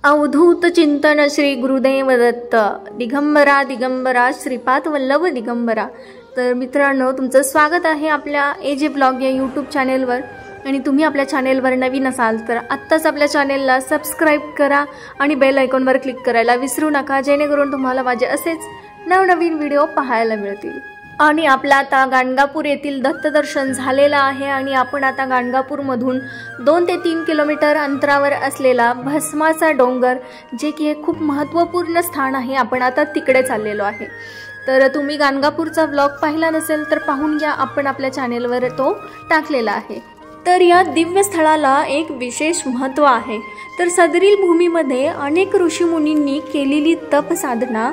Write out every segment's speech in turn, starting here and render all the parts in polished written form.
अवधूत चिंतन श्री गुरुदेव दत्त दिगंबरा दिगंबरा श्रीपाद वल्लभ दिगंबरा। तर मित्रांनो, तुमचं स्वागत आहे आपल्या एजे ब्लॉग या यूट्यूब चॅनेलवर। आणि तुम्ही आपल्या चॅनेलवर नवीन असाल तर आत्ताच आपल्या चॅनेलला सबस्क्राईब करा आणि बेल आयकॉनवर क्लिक करायला विसरू नका, जेणेकरून तुम्हाला माझे असेच नवनवीन व्हिडिओ पाहायला मिळतील। आणि आपला आता गाणगापूर येथील दत्तदर्शन झालेलं आहे आणि आपण आता गाणगापूरमधून 2 ते 3 किलोमीटर अंतरावर असलेला भस्माचा डोंगर, जे की एक खूप महत्त्वपूर्ण स्थान आहे, आपण आता तिकडे चाललेलो आहे। तर तुम्ही गाणगापूरचा व्लॉग पाहिला नसेल तर पाहून घ्या, आपण आपल्या चॅनेलवर तो टाकलेला आहे। तर या दिव्य स्थळाला एक विशेष महत्त्व आहे। तर सदरील भूमीमध्ये अनेक ऋषीमुनींनी केलेली तप साधना,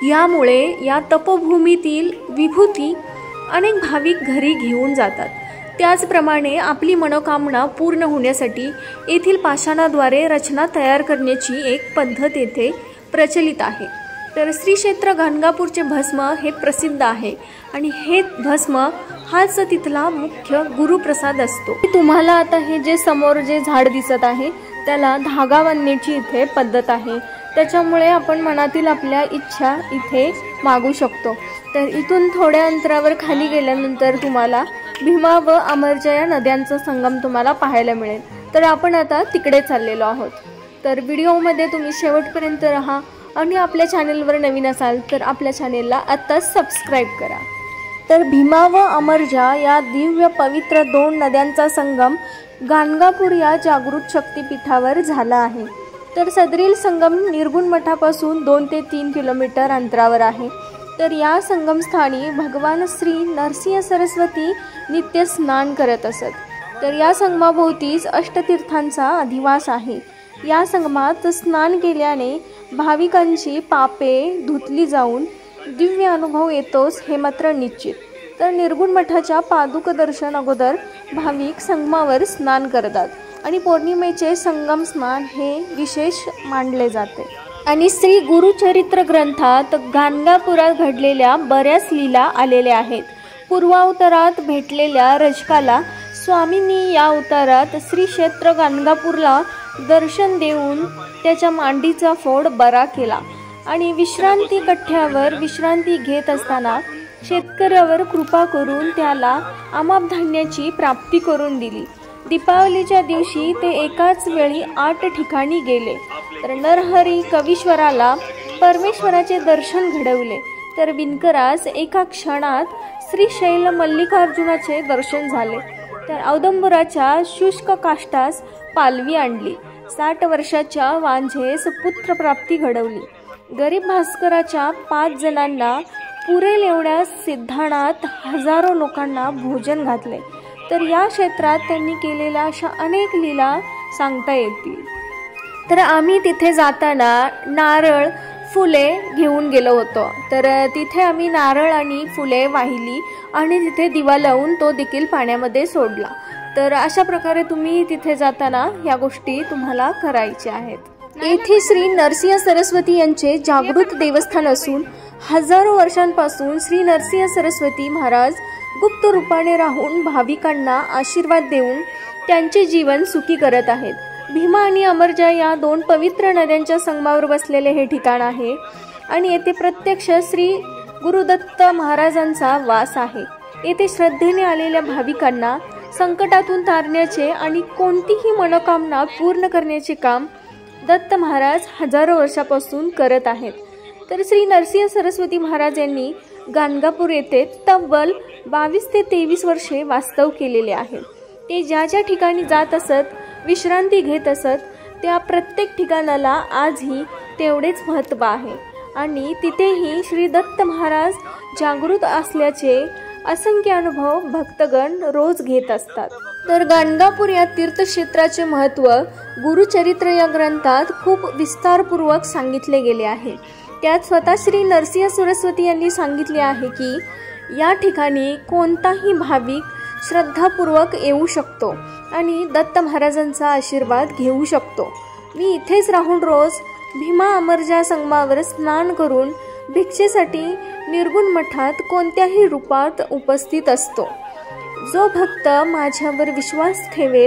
यामुळे या तपभूमीतील विभूती अनेक भाविक घरी घेऊन जातात। त्याचप्रमाणे आपली मनोकामना पूर्ण होण्यासाठी येथील पाषाणाद्वारे रचना तयार करण्याची एक पद्धत येथे प्रचलित आहे। तर श्री क्षेत्र गाणगापूरचे भस्म हे प्रसिद्ध आहे आणि हे भस्म हाच तिथला मुख्य गुरुप्रसाद असतो। तुम्हाला आता हे जे समोर जे झाड दिसत आहे त्याला धागा बांधण्याची इथे पद्धत आहे, त्याच्यामुळे आपण मनातील आपल्या इच्छा इथे मागू शकतो। तर इथून थोड्या अंतरावर खाली गेल्यानंतर तुम्हाला भीमा व अमरजा या नद्यांचा संगम तुम्हाला पाहायला मिळेल। तर आपण आता तिकडे चाललेलो आहोत। तर व्हिडिओमध्ये तुम्ही शेवटपर्यंत राहा आणि आपल्या चॅनेलवर नवीन असाल तर आपल्या चॅनेलला आत्ताच सबस्क्राईब करा। तर भीमा व अमरजा या दिव्य पवित्र 2 नद्यांचा संगम गाणगापूर या जागृत शक्तिपीठावर झाला आहे। तर सदरील संगम निर्गुण मठापासून 2 ते 3 किलोमीटर अंतरावर आहे। तर या संगमस्थानी भगवान श्री नरसिंह सरस्वती नित्य स्नान करत असत। तर या संगमाभोवतीच अष्टतीर्थांचा अधिवास आहे। या संगमात स्नान केल्याने भाविकांची पापे धुतली जाऊन दिव्य अनुभव येतोच हे मात्र निश्चित। तर निर्गुण मठाच्या पादुक दर्शन अगोदर भाविक संगमावर स्नान करतात आणि पौर्णिमेचे संगम स्नान हे विशेष मानले जाते। आणि श्री गुरुचरित्र ग्रंथात गाणगापुरात घडलेल्या बऱ्याच लीला आलेल्या आहेत। पूर्वावतारात भेटलेल्या रजकाला स्वामींनी या अवतारात श्री क्षेत्र गाणगापूरला दर्शन देऊन त्याच्या मांडीचा फोड बरा केला आणि विश्रांती कठ्ठ्यावर विश्रांती घेत असताना शेतकऱ्यावर कृपा करून त्याला आमाप धान्याची प्राप्ती करून दिली। दीपावलीच्या दिवशी ते एकाच वेळी 8 ठिकाणी गेले। तर नरहरी कवीश्वराला परमेश्वराचे दर्शन घडवले। तर विणकरास एका क्षणात श्रीशैल मल्लिकार्जुनाचे दर्शन झाले। तर औदंबराच्या शुष्क काष्ठास पालवी आणली। 60 वर्षाच्या वांझेस पुत्रप्राप्ती घडवली। गरीब भास्कराच्या 5 जणांना पुरेल एवढ्या सिद्धाणात हजारो लोकांना भोजन घातले। तर या क्षेत्रात त्यांनी केलेल्या अशा अनेक लीला सांगता येतील। तर आम्ही तिथे जाताना नारळ फुले घेऊन गेलो होतो। तर तिथे आम्ही नारळ आणि फुले वाहिली आणि तिथे दिवा लावून तो देखील पाण्यामध्ये सोडला। तर अशा प्रकारे तुम्ही तिथे जाताना या गोष्टी तुम्हाला करायच्या आहेत। येथे श्री नरसिंह सरस्वती यांचे जागृत देवस्थान असून हजारो वर्षांपासून श्री नरसिंह सरस्वती महाराज गुप्त रूपाने राहून भाविकांना आशीर्वाद देऊन त्यांचे जीवन सुखी करत आहेत। भीमा आणि अमरजा या 2 पवित्र नद्यांच्या संगमावर बसलेले हे ठिकाण आहे आणि येथे प्रत्यक्ष श्री गुरुदत्त महाराजांचा वास आहे। येथे श्रद्धेने आलेल्या भाविकांना संकटातून तारण्याचे आणि कोणतीही मनोकामना पूर्ण करण्याचे काम दत्त महाराज हजारो वर्षापासून करत आहेत। तर श्री नरसिंह सरस्वती महाराज यांनी गाणगापूर येथे तब्बल 22 ते 23 वर्षे वास्तव केलेले आहे। ते ज्या ज्या ठिकाणी जात असत, विश्रांती घेत असत, त्या प्रत्येक ठिकाणाला आजही तेवढेच महत्त्व आहे आणि तिथेही श्री दत्त महाराज जागृत असल्याचे असंख्य अनुभव भक्तगण रोज घेत असतात। तर गाणगापूर या तीर्थक्षेत्राचे महत्त्व गुरुचरित्र या ग्रंथात खूप विस्तारपूर्वक सांगितले गेले आहे। त्यात स्वतः श्री नरसिंह सरस्वती यांनी सांगितले आहे की या ठिकाणी कोणताही भाविक श्रद्धापूर्वक येऊ शकतो आणि दत्त महाराजांचा आशीर्वाद घेऊ शकतो। मी इथेच राहून रोज भीमा अमरजा संगमावर स्नान करून भिक्षेसाठी निर्गुण मठात कोणत्याही रूपात उपस्थित असतो। जो भक्त माझ्यावर विश्वास ठेवेल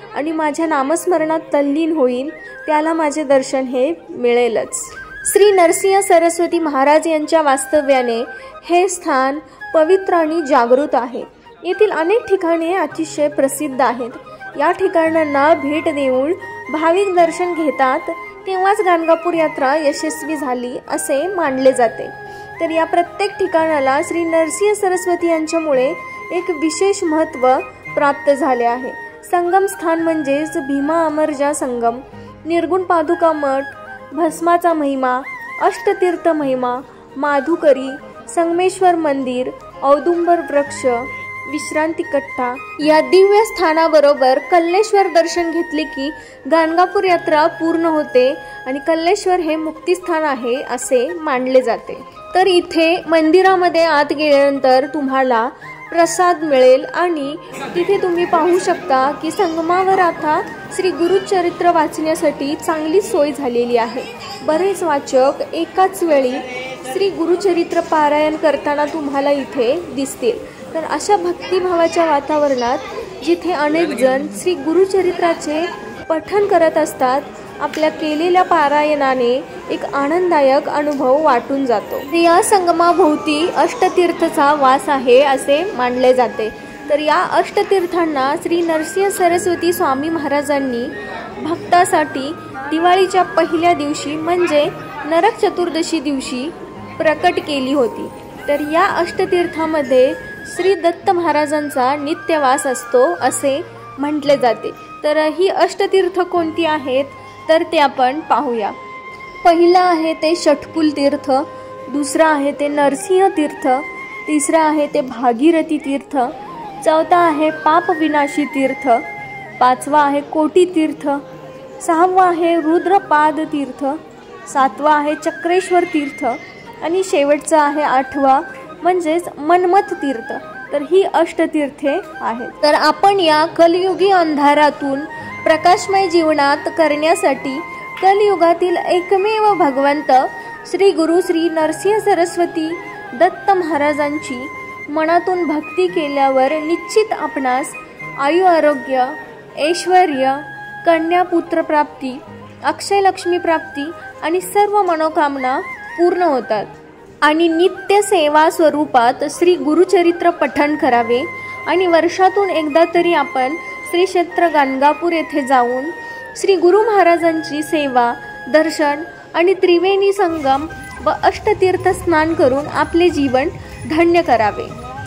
आणि माझ्या नामस्मरणात तल्लीन होईल त्याला माझे दर्शन हे मिळेलच. श्री नरसिंह सरस्वती महाराज यांच्या वास्तव्याने हे स्थान पवित्र आणि जागृत आहे. येथील अनेक ठिकाणे अतिशय प्रसिद्ध आहेत. या ठिकाणांना भेट देऊन भाविक दर्शन घेतात तेव्हाच गाणगापूर यात्रा यशस्वी झाली असे मानले जाते. तर या प्रत्येक ठिकाणाला श्री नरसिंह सरस्वती यांच्यामुळे एक विशेष महत्त्व प्राप्त झाले आहे. संगम स्थान म्हणजेच भीमा अमरजा संगम, निर्गुण पादुका मठ, भस्माचा महिमा, अष्टतीर्थ महिमा, माधुकरी, संगमेश्वर मंदिर, औदुंबर वृक्ष, विश्रांती कट्टा या दिव्य स्थानाबरोबर कल्लेश्वर दर्शन घेतले की गाणगापूर यात्रा पूर्ण होते आणि कल्लेश्वर हे मुक्तिस्थान आहे असे मानले जाते. तर इथे मंदिरामध्ये आत गेल्यानंतर तुम्हाला प्रसाद मिळेल आणि तिथे तुम्ही पाहू शकता की संगमावर आता श्री गुरुचरित्र वाचण्यासाठी चांगली सोय झालेली आहे. बरेच वाचक एकाच वेळी श्री गुरुचरित्र पारायण करताना तुम्हाला इथे दिसतील. तर अशा भक्तिभावाच्या वातावरणात जिथे अनेक जण श्री गुरुचरित्राचे पठण करत असतात, आपल्या केलेल्या पारायणाने एक आनंददायक अनुभव वाटून जातो. या संगमाभोवती अष्टतीर्थचा वास आहे असे मानले जाते. तर या अष्टतीर्थांना श्री नरसिंह सरस्वती स्वामी महाराजांनी भक्तासाठी दिवाळीच्या पहिल्या दिवशी म्हणजे नरक चतुर्दशी दिवशी प्रकट केली होती. तर या अष्टतीर्थामध्ये श्री दत्त महाराजांचा नित्यवास असतो असे म्हटले जाते. तर ही अष्टतीर्थ कोणती आहेत तर ते आपण पाहूया. पहिलं आहे ते षटकुल तीर्थ, दुसरं आहे ते नरसिंह तीर्थ, तिसरं आहे ते भागीरथी तीर्थ, चौथा आहे पाप विनाशी तीर्थ, पाचवा आहे कोटी तीर्थ, सहावा आहे रुद्रपाद तीर्थ, सातवा आहे चक्रेश्वर तीर्थ आणि शेवटचं आहे आठवा म्हणजेच मनमथ तीर्थ. तर ही अष्टतीर्थे आहेत. तर आपण या कलियुगी अंधारातून प्रकाशमय जीवनात करण्यासाठी कलियुगातील एकमेव भगवंत श्री गुरु श्री नरसिंह सरस्वती दत्त महाराजांची मनातून भक्ती केल्यावर निश्चित आपणास आयु आरोग्य, ऐश्वर्य, कन्या पुत्र प्राप्ती, अक्षय लक्ष्मी प्राप्ती आणि सर्व मनोकामना पूर्ण होतात. आणि नित्य सेवा स्वरूपात श्री गुरुचरित्र पठण करावे आणि वर्षातून एकदा तरी आपण श्री क्षेत्र गाणगापूर येथे जाऊन श्री गुरु महाराजांची सेवा, दर्शन आणि त्रिवेणी संगम व अष्टतीर्थ स्नान करून आपले जीवन धन्य करावे.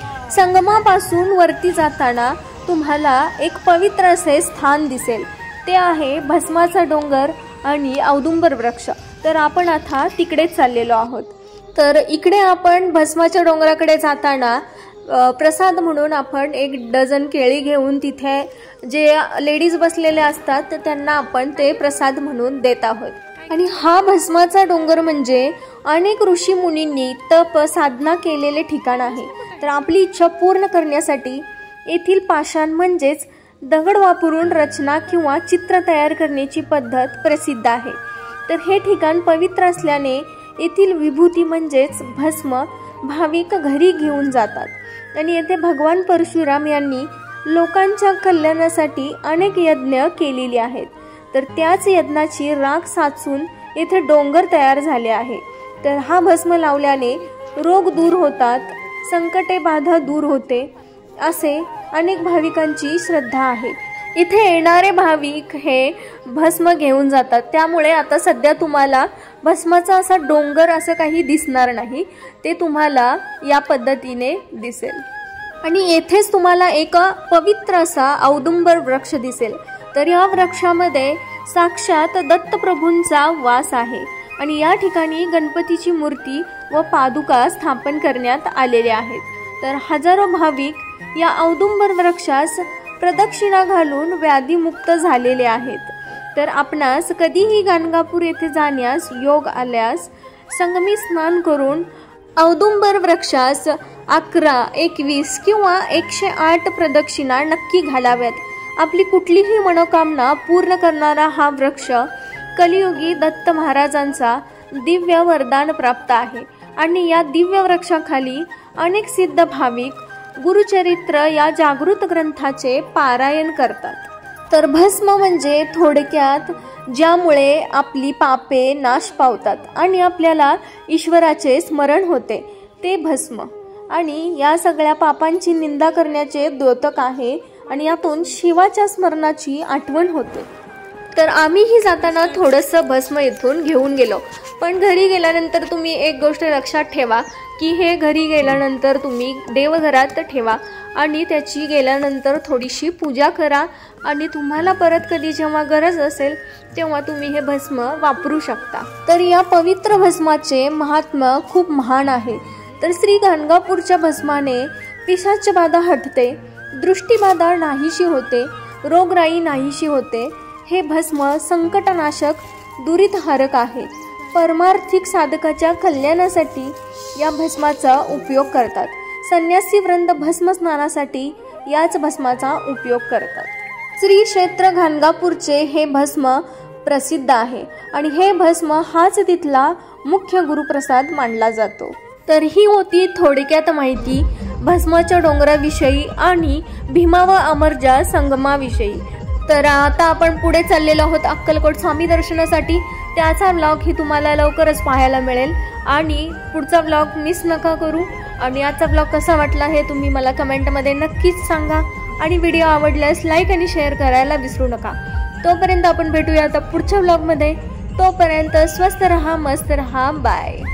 संगमापासून वरती जाताना तुम्हाला एक पवित्र असे स्थान दिसेल, ते आहे भस्माचा डोंगर आणि औदुंबर वृक्ष. तर आपण आता तिकडेच चाललेलो आहोत. तर इकडे आपण भस्माच्या डोंगराकडे जाताना प्रसाद म्हणून आपण 1 डझन केळी घेऊन तिथे जे लेडीज बसलेले असतात तर त्यांना आपण ते प्रसाद म्हणून देत आहोत. आणि हा भस्माचा डोंगर म्हणजे अनेक ऋषी मुनींनी तप साधना केलेले ठिकाण आहे. तर आपली इच्छा पूर्ण करण्यासाठी येथील पाषाण म्हणजेच दगड वापरून रचना किंवा चित्र तयार करण्याची पद्धत प्रसिद्ध आहे. तर हे ठिकाण पवित्र असल्याने येथील विभूती म्हणजेच भस्म भाविक घरी घेऊन जातात आणि येथे भगवान परशुराम यांनी लोकांच्या कल्याणासाठी अनेक यज्ञ केलेले आहेत. तर त्याच यज्ञाची राख साचून येथे डोंगर तयार झाले आहे. तर हा भस्म लावल्याने रोग दूर होतात, संकटे बाधा दूर होते असे अनेक भाविकांची श्रद्धा आहे. इथे येणारे भाविक हे भस्म घेऊन जातात. त्यामुळे आता सध्या तुम्हाला भस्माचा असा डोंगर असं काही दिसणार नाही, ते तुम्हाला या पद्धतीने दिसेल. आणि येथेच तुम्हाला एक पवित्र असा औदुंबर वृक्ष दिसेल. तर या वृक्षामध्ये साक्षात दत्तप्रभूंचा वास आहे आणि या ठिकाणी गणपतीची मूर्ती व पादुका स्थापन करण्यात आलेल्या आहेत. तर हजारो भाविक या औदुंबर वृक्षास प्रदक्षिणा घालून व्याधीमुक्त झालेले आहेत. तर आपणास कधीही गाणगापूर येथे जाण्यास योग आल्यास संगमी स्नान करून औदुंबर वृक्षास 11, 21 किंवा 108 प्रदक्षिणा नक्की घालाव्यात. आपली कुठलीही मनोकामना पूर्ण करणारा हा वृक्ष कलियुगी दत्त महाराजांचा दिव्य वरदान प्राप्त आहे आणि या दिव्य वृक्षाखाली अनेक सिद्ध भाविक गुरुचरित्र या जागृत ग्रंथाचे पारायण करतात. तर भस्म म्हणजे थोडक्यात ज्यामुळे आपली पापे नाश पावतात आणि आपल्याला ईश्वराचे स्मरण होते ते भस्म। आणि या सगळ्या पापांची निंदा करण्याचे द्योतक आहे आणि यातून शिवाच्या स्मरणाची आठवण होते। तर आम्हीही जाताना थोडंसं भस्म इथून घेऊन गेलो, पण घरी गेल्यानंतर तुम्ही एक गोष्ट लक्षात ठेवा की हे घरी गेल्यानंतर तुम्ही देवघरात ठेवा आणि त्याची गेल्यानंतर थोडीशी पूजा करा आणि तुम्हाला परत कधी जेव्हा गरज असेल तेव्हा तुम्ही हे भस्म वापरू शकता। तर या पवित्र भस्माचे महात्म्य खूप महान आहे। तर श्री गाणगापूरच्या भस्माने पिशाच बाधा हटते, दृष्टीबाधा नाहीशी होते, रोगराई नाहीशी होते। हे भस्म संकटनाशक, दुरितहारक आहे। परमार्थिक साधकाच्या कल्याणासाठी या भस्माचा उपयोग करतात। संन्यासी वृंद भस्म स्नानासाठी याच भस्माचा उपयोग करतात। श्री क्षेत्र गाणगापूरचे हे भस्म प्रसिद्ध आहे आणि हे भस्म हाच तिथला मुख्य गुरुप्रसाद मानला जातो। तर ही होती थोडक्यात माहिती भस्माच्या डोंगराविषयी आणि भीमा व अमरजा संगमाविषयी। तर आता आपण पुढे चाललेलो आहोत अक्कलकोट स्वामी दर्शनासाठी। त्याचा व्लॉग ही तुम्हाला लवकरच पाहायला मिळेल आणि पुढचा व्लॉग मिस नका करू। आणि आजचा व्लॉग कसा वाटला हे तुम्ही मला कमेंटमध्ये नक्कीच सांगा आणि व्हिडिओ आवडल्यास लाईक आणि शेअर करायला विसरू नका। तोपर्यंत आपण भेटूया आता पुढच्या व्लॉगमध्ये। तोपर्यंत स्वस्त रहा, मस्त रहा, बाय।